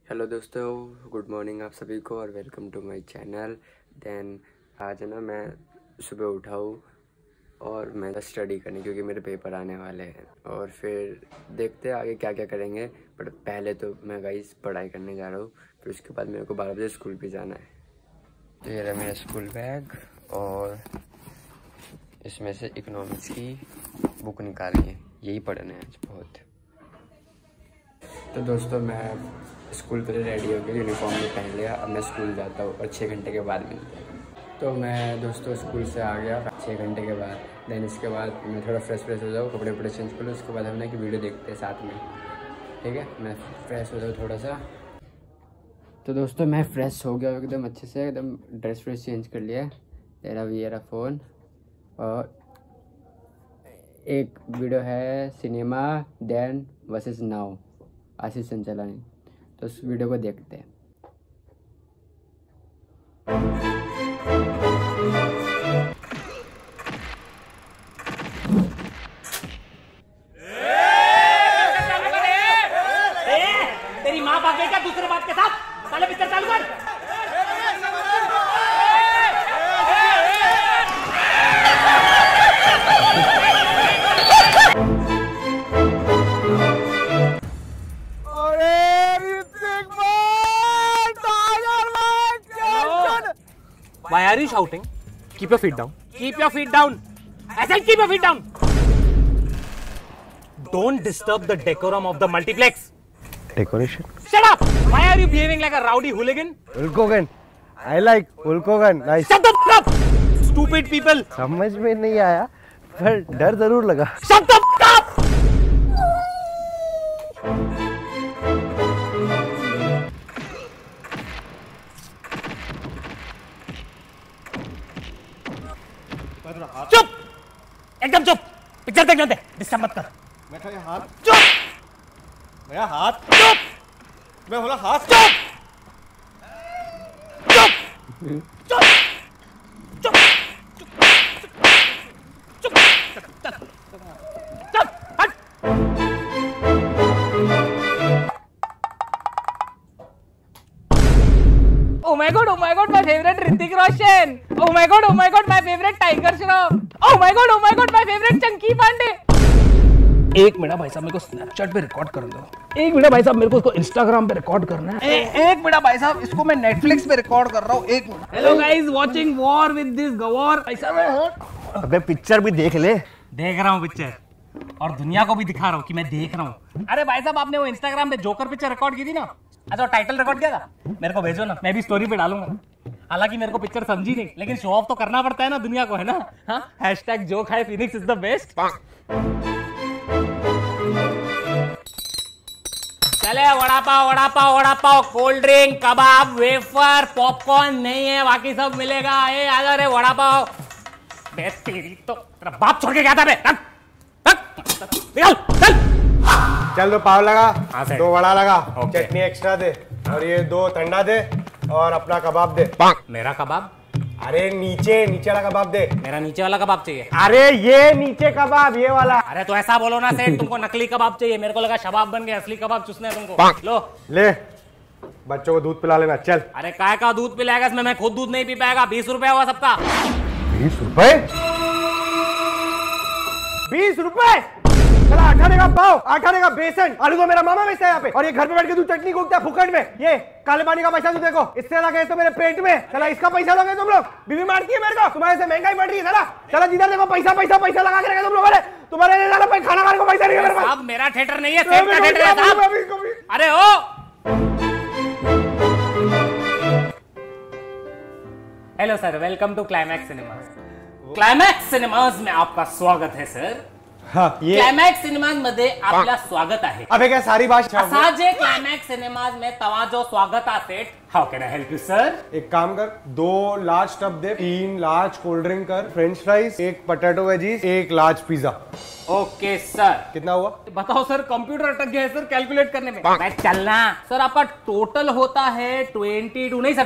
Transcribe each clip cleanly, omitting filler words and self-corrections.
Hello दोस्तों, good morning आप सभी को और वेलकम टू माय चैनल। आज ना मैं सुबह उठा हूँ और मैं स्टडी करने क्योंकि मेरे पेपर आने वाले हैं और फिर देखते हैं आगे क्या क्या करेंगे। बट पहले तो मैं गाइस पढ़ाई करने जा रहा हूँ, फिर उसके बाद मेरे को 12 बजे स्कूल भी जाना है। तो ये रहा मेरा स्कूल बैग और इसमें से इकोनॉमिक्स की बुक निकाली है, यही पढ़ना है आज बहुत। तो दोस्तों मैं स्कूल के लिए रेडी हो गया, यूनिफॉर्म भी पहन लिया। अब मैं स्कूल जाता हूँ और 6 घंटे के बाद मिलते हैं। तो मैं दोस्तों स्कूल से आ गया 6 घंटे के बाद। देन इसके बाद मैं थोड़ा फ्रेश हो जाऊँ, कपड़े वपड़े चेंज कर लूँ। उसके बाद हम ना कि वीडियो देखते हैं साथ में, ठीक है। मैं फ्रेश हो जाऊँ थोड़ा सा। तो दोस्तों मैं फ्रेश हो गया एकदम अच्छे से, एकदम ड्रेस व्रेस चेंज कर लिया। तेरा भी ये रहा फ़ोन और एक वीडियो है cinema then versus now Ashish Chanchalani, तो उस वीडियो को देखते हैं। तेरी माँ भाग गई क्या दूसरे बात के साथ? साले पिक्चर चालू कर। Why are you shouting? Keep your feet down. Keep your feet down. I said keep your feet down. Don't disturb the decorum of the multiplex. Decoration? Shut up! Why are you behaving like a rowdy hooligan? Hulk Hogan. I like Hulk Hogan. Nice. Shut the f*** up! Stupid people. समझ में नहीं आया पर डर जरूर लगा। Shut the f*** up! चुप! एकदम चुप! पिक्चर देखने दे, डिस्टर्ब मत कर। मेरा हाथ चुप! मेरा हाथ चुप! मैं बोला हाथ चुप! चुप! चुप! चुप! चुप! चुप! चुप! हट! Oh my god, my favorite Hrithik Roshan. Oh my god, my favorite Tiger Shroff. Oh my god, my favorite Chunky Pandey. एक मिनट भाई साहब, मेरे को स्नैपचैट पे रिकॉर्ड कर दो। एक मिनट भाई साहब, मेरे को इसको इंस्टाग्राम पे रिकॉर्ड करना है। एक मिनट भाई साहब, इसको मैं नेटफ्लिक्स पे रिकॉर्ड कर रहा हूँ। एक minute. Hello guys, watching war with this गवॉर। भाई साहब अबे पिक्चर भी देख ले। देख रहा हूँ पिक्चर और दुनिया को भी दिखा रहा हूँ कि मैं देख रहा हूँ। अरे भाई साहब, आपने वो इंस्टाग्राम पे जोकर पिक्चर रिकॉर्ड की थी ना, अच्छा टाइटल रिकॉर्ड किया था, मेरे को भेजो ना, मैं भी स्टोरी पे डालूंगा। हालांकि मेरे को पिक्चर समझी नहीं, लेकिन शो ऑफ तो करना पड़ता है ना दुनिया को, है ना। हाँ, हैशटैग जोक है फिनिक्स इज द बेस्ट। चले वड़ा पाव, कोल्ड ड्रिंक, कबाब, वेफर, पॉपकॉर्न नहीं है, बाकी सब मिलेगा। ए आ रे वड़ा पाव। बे तेरी तो तेरा बाप छोड़ के गया था बे। निकल चल। चल 2 पाव लगा, हाँ, 2 वड़ा लगा, ओके। चटनी एक्स्ट्रा दे और ये 2 ठंडा दे और अपना कबाब दे। मेरा कबाब? अरे नीचे वाला कबाब दे। मेरा नीचे वाला कबाब चाहिए। अरे ये नीचे कबाब, ये वाला। अरे तो ऐसा बोलो ना सेठ, तुमको नकली कबाब चाहिए, मेरे को लगा शबाब बन गया, असली कबाब चूसने है तुमको। लो ले, बच्चों को दूध पिला लेना। चल। अरे काय का दूध पिलाएगा इसमें, मैं खुद दूध नहीं पी पाएगा। 20 रुपए हुआ सबका। 20 रुपए? 20 रुपए? चला 18 का पाव, 18 का बेसन, आलू तो मेरा मामा बेचता है यहाँ पे, और ये घर पे बैठ के तू चटनी कूटता है फुकट में। ये काले पानी का पैसा तू देखो, इससे लगे तो मेरे पेट में। चला इसका पैसा लोगे तुम लोग, बीवी मारती है मेरे को, तुम्हारे से महंगाई बढ़ रही है। चला चला जिधर देखो पैसा लगा के रखे तुम लोगों ने। तुम्हारे खाना खाने को पैसा नहीं है मेरे पास। साहब मेरा थिएटर नहीं है, सेठ का थिएटर है साहब। अरे ओ hello sir, welcome to Climax Cinemas. Climax Cinemas में आपका स्वागत है सर। हाँ, ये क्लायमॅक्स सिनेमाज मध्ये आपला स्वागत आहे। अबे क्या सारी बात असा जे क्लायमॅक्स सिनेमाज में तवाजो स्वागत आहे। How can I help you sir? एक काम कर, 2 लार्ज टब दे, 3 लार्ज कोल्ड ड्रिंक कर, French fries, 1 potato veggies, 1 large pizza. Okay sir. कितना हुआ? बताओ सर, कंप्यूटर अटक गया है सर कैलकुलेट करने में। मैं चलना सर, आपका टोटल होता है 22 नहीं सर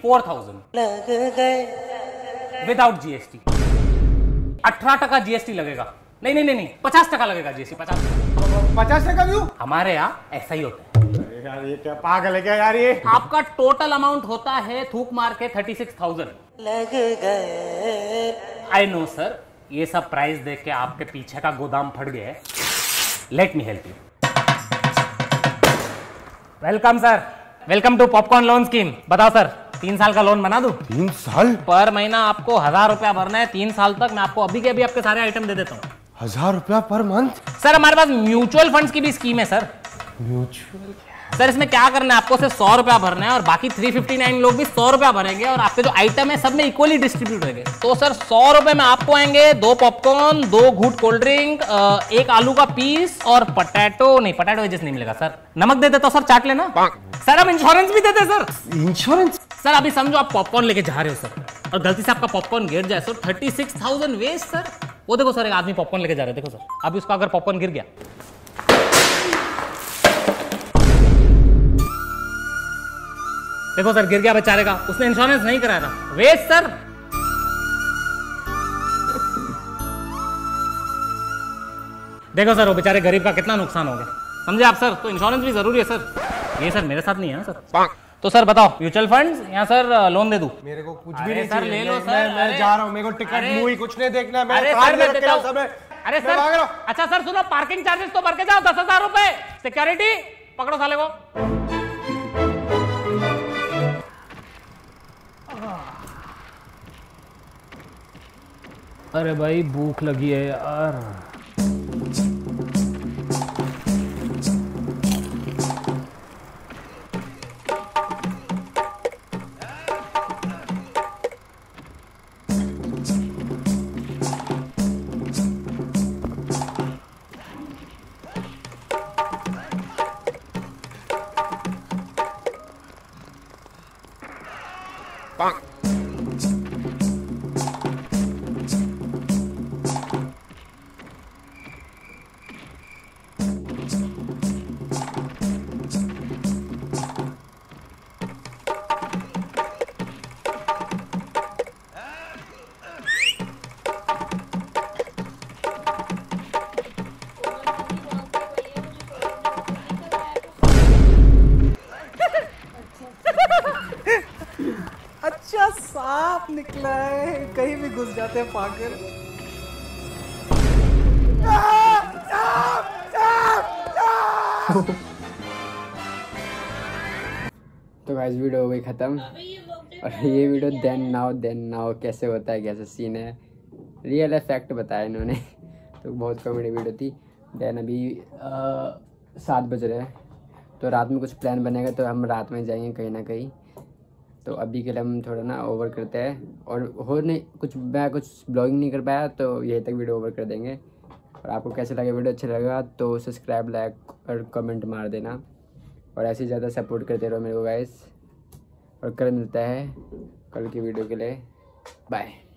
24,000 विदाउट जीएसटी। 18% जीएसटी लगेगा। नहीं 50% लगेगा जीएसटी। 50% क्यों? हमारे यहाँ ऐसा ही होता है। यार ये क्या पागल है क्या यार ये? आपका टोटल अमाउंट होता है थूक मार के 36,000 लग गए। आई नो सर, ये सब प्राइस देख के आपके पीछे का गोदाम फट गया है। Let me help you. Welcome sir, welcome to popcorn loan scheme. बताओ सर, 3 साल का लोन बना दूं? 3 साल? पर महीना आपको 1000 रुपया भरना है 3 साल तक। मैं आपको अभी के अभी आपके सारे आइटम दे देता हूँ। 1000 रुपया पर मंथ? सर हमारे पास म्यूचुअल फंड्स की भी स्कीम है सर। म्यूचुअल? सर इसमें क्या करना है, आपको सिर्फ 100 रुपया भरना है और बाकी 359 लोग भी 100 रुपया भरेंगे और आपके जो आइटम है सब में इक्वली डिस्ट्रीब्यूट होंगे। तो सर 100 रुपए में आपको आएंगे 2 पॉपकॉर्न, 2 घूट कोल्ड ड्रिंक, 1 आलू का पीस और पटेटो वेजेस नहीं मिलेगा सर। नमक दे देता हूं सर, चाट लेना। सर हम इंश्योरेंस भी देते हैं सर। इंश्योरेंस? सर अभी समझो आप पॉपकॉर्न लेके जा रहे हो सर और गलती से आपका पॉपकॉर्न गिर जाए सर, 36,000 वेस्ट सर। वो देखो सर, एक आदमी पॉपकॉर्न लेके जा रहा है, देखो सर। अभी उसका अगर पॉपकॉर्न गिर गया, देखो सर गिर गया बेचारे का, उसने इंश्योरेंस नहीं कराया था, वेस्ट सर। देखो सर वो बेचारे गरीब का कितना नुकसान हो गया, समझे आप सर। तो इंश्योरेंस भी जरूरी है सर। ये सर मेरे साथ नहीं है ना सर। तो सर बताओ, म्यूचुअल फंड्स या सर लोन दे दूं? मेरे को कुछ भी नहीं सर ले लो सर। मैं जा रहा हूं, मेरे को टिकट मूवी कुछ नहीं देखना। मैं अरे कार सर में मैं रख के देता लाऊं हूं। सब। अरे सर अच्छा सर सुनो, पार्किंग चार्जेस तो भर के जाओ 10,000 रुपए। सिक्योरिटी पकड़ो साले को। अरे भाई भूख लगी है यार। अच्छा सांप निकला है, कहीं भी घुस जाते हैं पागल। तो गाइस वीडियो हो गई ख़त्म। और ये वीडियो देन नाउ कैसे होता है, कैसे सीन है, रियल इफेक्ट बताया इन्होंने। तो बहुत कॉमेडी वीडियो थी। देन अभी 7 बज रहे हैं, तो रात में कुछ प्लान बनेगा तो हम रात में जाएंगे कहीं ना कहीं। तो अभी के लिए हम थोड़ा ना ओवर करते हैं और हो नहीं कुछ, मैं कुछ ब्लॉगिंग नहीं कर पाया तो यही तक वीडियो ओवर कर देंगे। और आपको कैसे लगा वीडियो, अच्छा लगा तो सब्सक्राइब, लाइक और कमेंट मार देना और ऐसे ही ज़्यादा सपोर्ट करते रहो मेरे को गाइस। और कल मिलता है कल की वीडियो के लिए, बाय।